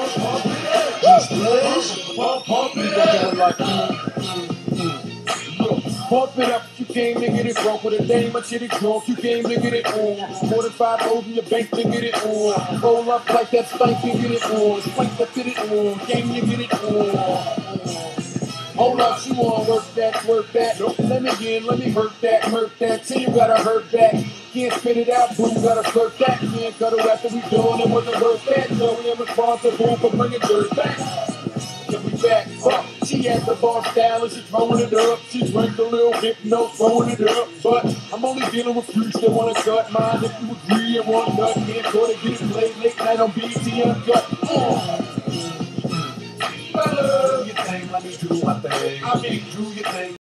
Pump it up. Pump it up, you came to get it broke with a dame, my shit is drunk, you came to get it on. More than 5 O's in your bank to get it on. Roll up like that spank and get it on. Spank to get it on, came to get it on. Hold up, she wanna work that. Let me hurt that. Till you gotta hurt back. Can't spit it out, boy, you gotta flirt that. Can't cut her after we doing it wasn't worth that. So we am responsible for bringing dirt back. Get me back up. She had the bar style and she throwing it up. She drank a little hypno, throwing it up. But I'm only dealing with freaks that wanna cut mine. If you agree and want nut, can't go to get it played late night on BT Uncut. Do your thing, let me do my thing. I mean, do your thing.